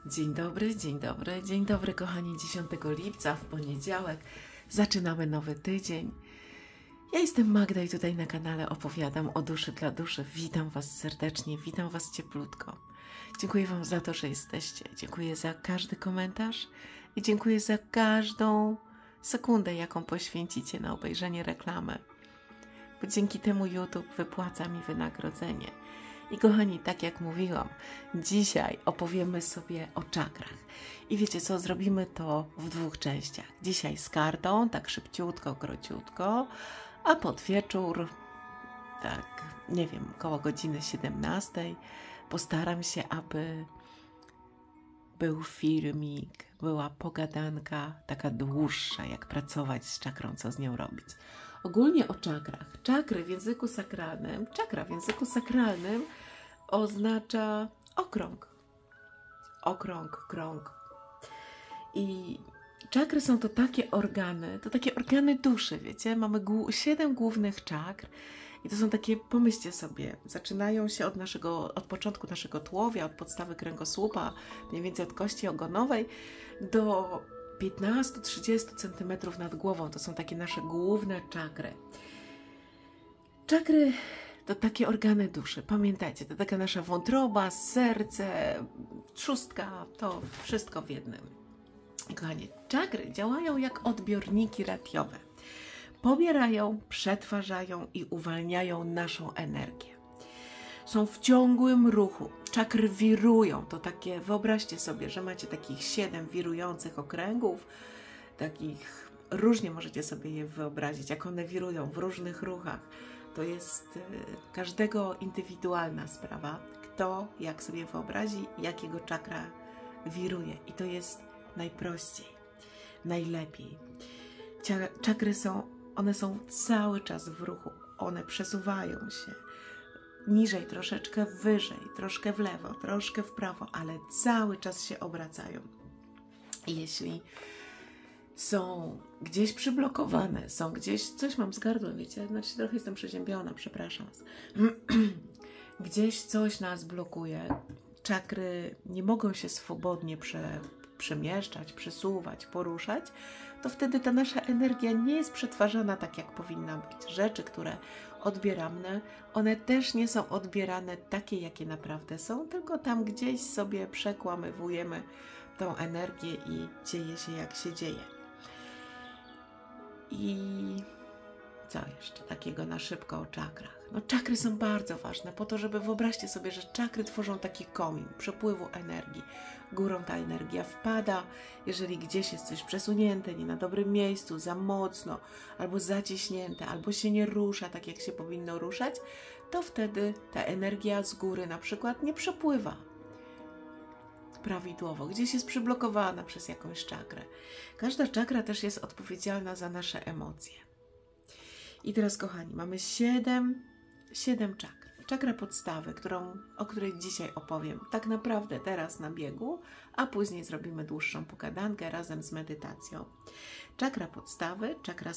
Dzień dobry kochani, 10 lipca w poniedziałek zaczynamy nowy tydzień. Ja jestem Magda i tutaj na kanale opowiadam o duszy dla duszy. Witam Was serdecznie, witam Was cieplutko. Dziękuję Wam za to, że jesteście. Dziękuję za każdy komentarz i dziękuję za każdą sekundę, jaką poświęcicie na obejrzenie reklamy. Bo dzięki temu YouTube wypłaca mi wynagrodzenie. I kochani, tak jak mówiłam, dzisiaj opowiemy sobie o czakrach. I wiecie co, zrobimy to w dwóch częściach. Dzisiaj z kartą, tak szybciutko, krociutko, a pod wieczór, tak, nie wiem, koło godziny 17 postaram się, aby był filmik, była pogadanka taka dłuższa, jak pracować z czakrą, co z nią robić. Ogólnie o czakrach. Czakry w języku sakralnym, czakra w języku sakralnym oznacza okrąg. Okrąg, krąg. I czakry są to takie organy duszy, wiecie? Mamy 7 głównych czakr i to są takie, pomyślcie sobie, zaczynają się od początku naszego tułowia, od podstawy kręgosłupa, mniej więcej od kości ogonowej do 15-30 cm nad głową. To są takie nasze główne czakry. Czakry to takie organy duszy. Pamiętajcie, to taka nasza wątroba, serce, trzustka, to wszystko w jednym. Kochani, czakry działają jak odbiorniki radiowe. Pobierają, przetwarzają i uwalniają naszą energię. Są w ciągłym ruchu. Czakry wirują. To takie, wyobraźcie sobie, że macie takich 7 wirujących okręgów. Takich, różnie możecie sobie je wyobrazić, jak one wirują w różnych ruchach. To jest każdego indywidualna sprawa. Kto, jak sobie wyobrazi, jakiego czakra wiruje. I to jest najprościej, najlepiej. Czakry one są cały czas w ruchu. One przesuwają się niżej, troszeczkę wyżej, troszkę w lewo, troszkę w prawo, ale cały czas się obracają. I jeśli są gdzieś przyblokowane, są gdzieś, coś mam z gardłem, wiecie, znaczy trochę jestem przeziębiona, przepraszam was. Gdzieś coś nas blokuje, czakry nie mogą się swobodnie przemieszczać, przesuwać, poruszać, to wtedy ta nasza energia nie jest przetwarzana tak, jak powinna być. Rzeczy, które odbieramy, one też nie są odbierane takie, jakie naprawdę są, tylko tam gdzieś sobie przekłamywujemy tą energię i dzieje się, jak się dzieje. I co jeszcze takiego na szybko o czakrach? No, czakry są bardzo ważne po to, żeby, wyobraźcie sobie, że czakry tworzą taki komin przepływu energii. Górą ta energia wpada, jeżeli gdzieś jest coś przesunięte, nie na dobrym miejscu, za mocno, albo zaciśnięte, albo się nie rusza tak, jak się powinno ruszać, to wtedy ta energia z góry na przykład nie przepływa prawidłowo, gdzieś jest przyblokowana przez jakąś czakrę. Każda czakra też jest odpowiedzialna za nasze emocje. I teraz, kochani, mamy 7 czakr. Czakra podstawy, o której dzisiaj opowiem tak naprawdę teraz na biegu, a później zrobimy dłuższą pogadankę razem z medytacją. Czakra podstawy, czakra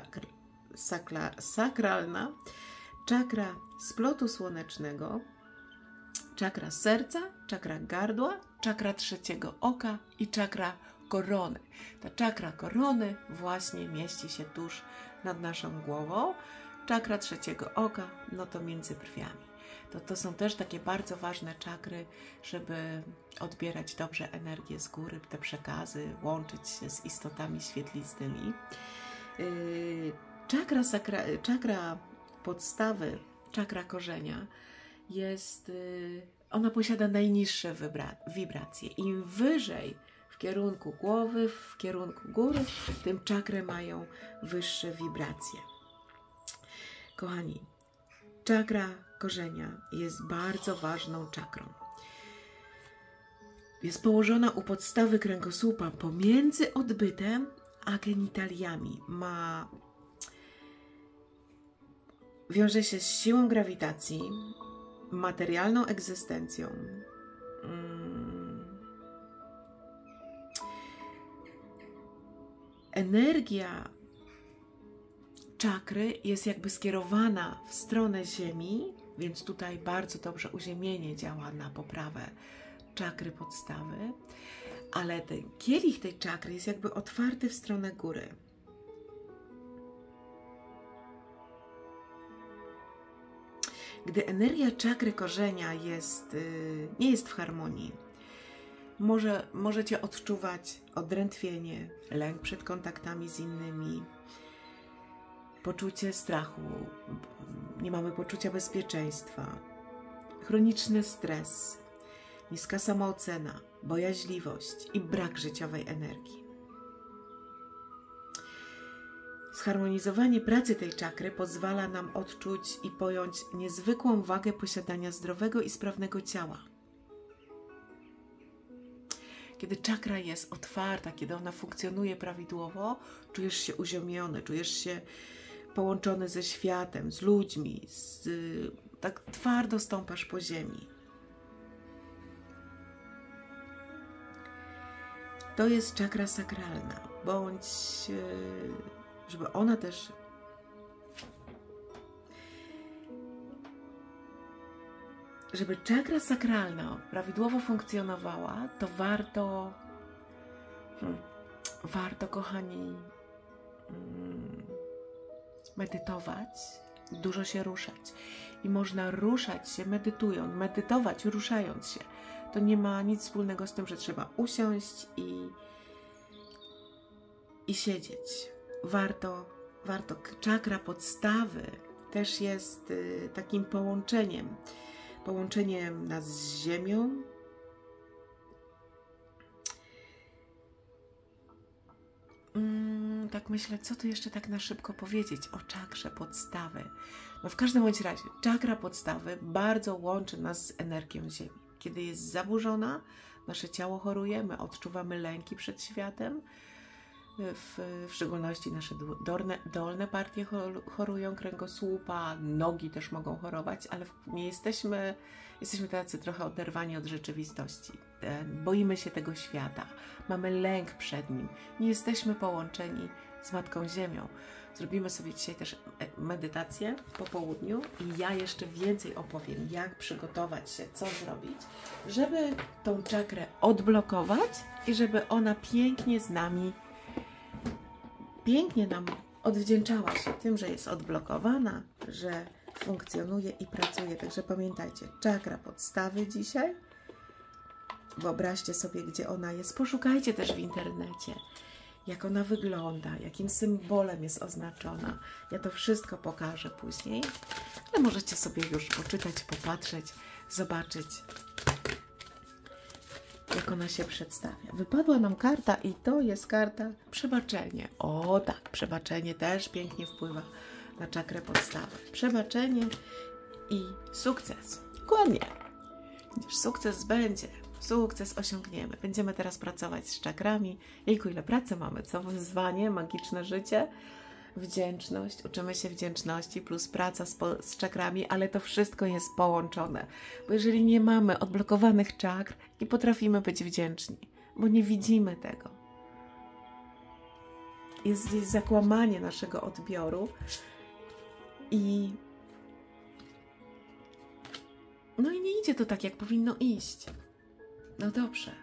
sakralna, czakra splotu słonecznego, czakra serca, czakra gardła, czakra trzeciego oka i czakra korony. Ta czakra korony właśnie mieści się tuż nad naszą głową. Czakra trzeciego oka, no to między brwiami. To są też takie bardzo ważne czakry, żeby odbierać dobrze energię z góry, te przekazy, łączyć się z istotami świetlistymi. Czakra podstawy, czakra korzenia ona posiada najniższe wibracje. Im wyżej w kierunku głowy, w kierunku góry, tym czakry mają wyższe wibracje. Kochani, czakra korzenia jest bardzo ważną czakrą. Jest położona u podstawy kręgosłupa pomiędzy odbytem a genitaliami. Wiąże się z siłą grawitacji, materialną egzystencją. Energia czakry jest jakby skierowana w stronę Ziemi, więc tutaj bardzo dobrze uziemienie działa na poprawę czakry podstawy, ale ten kielich tej czakry jest jakby otwarty w stronę góry. Gdy energia czakry korzenia nie jest w harmonii, możecie odczuwać odrętwienie, lęk przed kontaktami z innymi, poczucie strachu, nie mamy poczucia bezpieczeństwa, chroniczny stres, niska samoocena, bojaźliwość i brak życiowej energii. Zharmonizowanie pracy tej czakry pozwala nam odczuć i pojąć niezwykłą wagę posiadania zdrowego i sprawnego ciała. Kiedy czakra jest otwarta, kiedy ona funkcjonuje prawidłowo, czujesz się uziemiony, czujesz się połączony ze światem, z ludźmi, tak twardo stąpasz po ziemi. To jest czakra sakralna, bądź żeby ona też żeby czakra sakralna prawidłowo funkcjonowała, to warto, kochani, medytować, dużo się ruszać. I można ruszać się medytując, medytować ruszając się. To nie ma nic wspólnego z tym, że trzeba usiąść i siedzieć. Warto. Czakra podstawy też jest takim połączeniem nas z ziemią, tak myślę, co tu jeszcze tak na szybko powiedzieć o czakrze podstawy. No w każdym bądź razie, czakra podstawy bardzo łączy nas z energią ziemi. Kiedy jest zaburzona, nasze ciało choruje, my odczuwamy lęki przed światem, w szczególności nasze dolne partie chorują, kręgosłupa, nogi też mogą chorować, ale nie jesteśmy tacy trochę oderwani od rzeczywistości. Boimy się tego świata, mamy lęk przed nim, nie jesteśmy połączeni z Matką Ziemią. Zrobimy sobie dzisiaj też medytację po południu i ja jeszcze więcej opowiem, jak przygotować się, co zrobić, żeby tą czakrę odblokować i żeby ona pięknie nam odwdzięczała się tym, że jest odblokowana, że funkcjonuje i pracuje. Także pamiętajcie, czakra podstawy dzisiaj. Wyobraźcie sobie, gdzie ona jest. Poszukajcie też w internecie, jak ona wygląda, jakim symbolem jest oznaczona. Ja to wszystko pokażę później, ale możecie sobie już poczytać, popatrzeć, zobaczyć, jak ona się przedstawia. Wypadła nam karta i to jest karta przebaczenie. O tak, przebaczenie też pięknie wpływa na czakrę podstawy. Przebaczenie i sukces. Dokładnie. Sukces będzie. Sukces osiągniemy. Będziemy teraz pracować z czakrami. Jejku, ile pracy mamy, co? Wyzwanie, magiczne życie, wdzięczność. Uczymy się wdzięczności plus praca z czakrami, ale to wszystko jest połączone. Bo jeżeli nie mamy odblokowanych czakr, nie potrafimy być wdzięczni, bo nie widzimy tego. Jest gdzieś zakłamanie naszego odbioru i no i nie idzie to tak, jak powinno iść. No dobrze.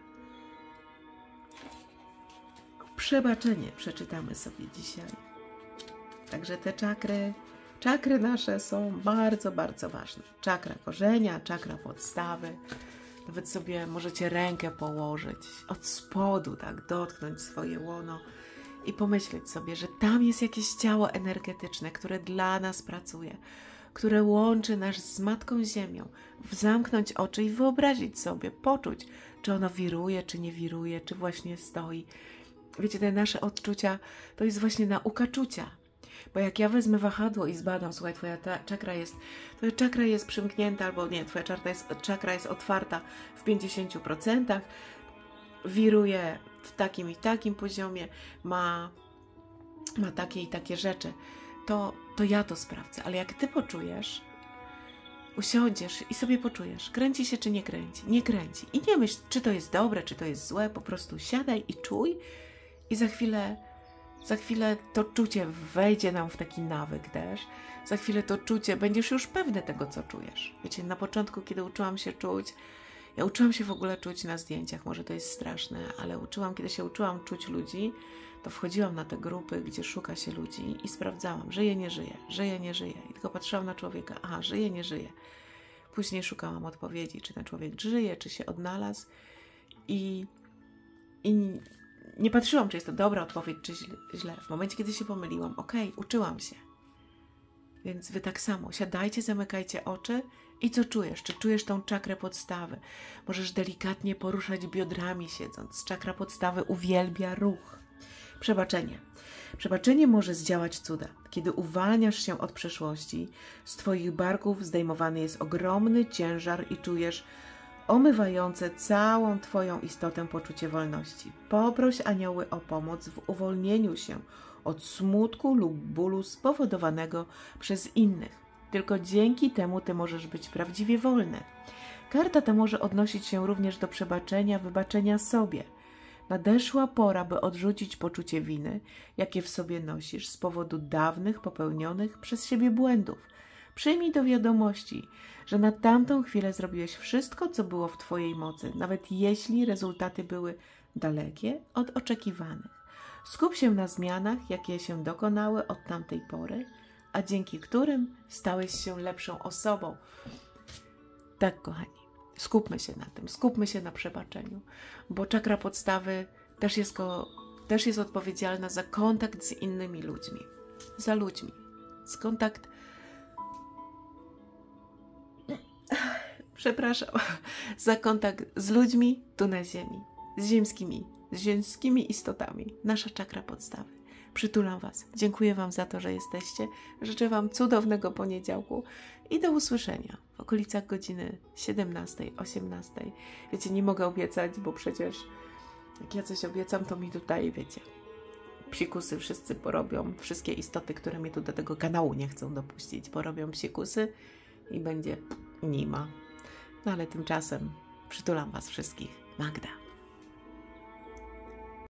Przebaczenie przeczytamy sobie dzisiaj. Także te czakry nasze są bardzo, bardzo ważne. Czakra korzenia, czakra podstawy. Nawet sobie możecie rękę położyć od spodu, tak, dotknąć swoje łono i pomyśleć sobie, że tam jest jakieś ciało energetyczne, które dla nas pracuje, które łączy nas z Matką Ziemią. Zamknąć oczy i wyobrazić sobie, poczuć, czy ono wiruje, czy nie wiruje, czy właśnie stoi. Wiecie, te nasze odczucia to jest właśnie nauka czucia. Bo jak ja wezmę wahadło i zbadam, słuchaj, twoja czakra jest przymknięta, albo nie, twoja czakra jest otwarta w 50%, wiruje w takim i takim poziomie, ma takie i takie rzeczy, to ja to sprawdzę. Ale jak ty poczujesz, usiądziesz i sobie poczujesz, kręci się czy nie kręci? Nie kręci. I nie myśl, czy to jest dobre, czy to jest złe, po prostu siadaj i czuj i za chwilę to czucie wejdzie nam w taki nawyk też. Za chwilę to czucie, będziesz już pewny tego, co czujesz. Wiecie, na początku, kiedy uczyłam się czuć, Ja uczyłam się w ogóle czuć na zdjęciach, może to jest straszne, ale kiedy się uczyłam czuć ludzi, to wchodziłam na te grupy, gdzie szuka się ludzi i sprawdzałam, żyje, nie żyje, żyje, nie żyje. I tylko patrzyłam na człowieka, aha, żyje, nie żyje. Później szukałam odpowiedzi, czy ten człowiek żyje, czy się odnalazł i nie patrzyłam, czy jest to dobra odpowiedź, czy źle. W momencie, kiedy się pomyliłam, okej, uczyłam się. Więc wy tak samo, siadajcie, zamykajcie oczy i co czujesz? Czy czujesz tą czakrę podstawy? Możesz delikatnie poruszać biodrami siedząc. Czakra podstawy uwielbia ruch. Przebaczenie. Przebaczenie może zdziałać cuda. Kiedy uwalniasz się od przeszłości, z twoich barków zdejmowany jest ogromny ciężar i czujesz omywające całą twoją istotę poczucie wolności. Poproś anioły o pomoc w uwolnieniu się od smutku lub bólu spowodowanego przez innych. Tylko dzięki temu ty możesz być prawdziwie wolny. Karta ta może odnosić się również do przebaczenia, wybaczenia sobie. Nadeszła pora, by odrzucić poczucie winy, jakie w sobie nosisz z powodu dawnych popełnionych przez siebie błędów. Przyjmij do wiadomości, że na tamtą chwilę zrobiłeś wszystko, co było w twojej mocy, nawet jeśli rezultaty były dalekie od oczekiwanych. Skup się na zmianach, jakie się dokonały od tamtej pory, a dzięki którym stałeś się lepszą osobą. Tak, kochani, skupmy się na tym, skupmy się na przebaczeniu, bo czakra podstawy też jest odpowiedzialna za kontakt z innymi ludźmi, za ludźmi, za kontakt z ludźmi tu na ziemi, z ziemskimi istotami, nasza czakra podstawy. Przytulam was, dziękuję wam za to, że jesteście, życzę wam cudownego poniedziałku i do usłyszenia w okolicach godziny 17, 18. Wiecie, nie mogę obiecać, bo przecież jak ja coś obiecam, to mi tutaj, wiecie, psikusy wszyscy porobią, wszystkie istoty, które mnie tu do tego kanału nie chcą dopuścić, porobią psikusy i będzie nie ma. No ale tymczasem przytulam was wszystkich. Magda.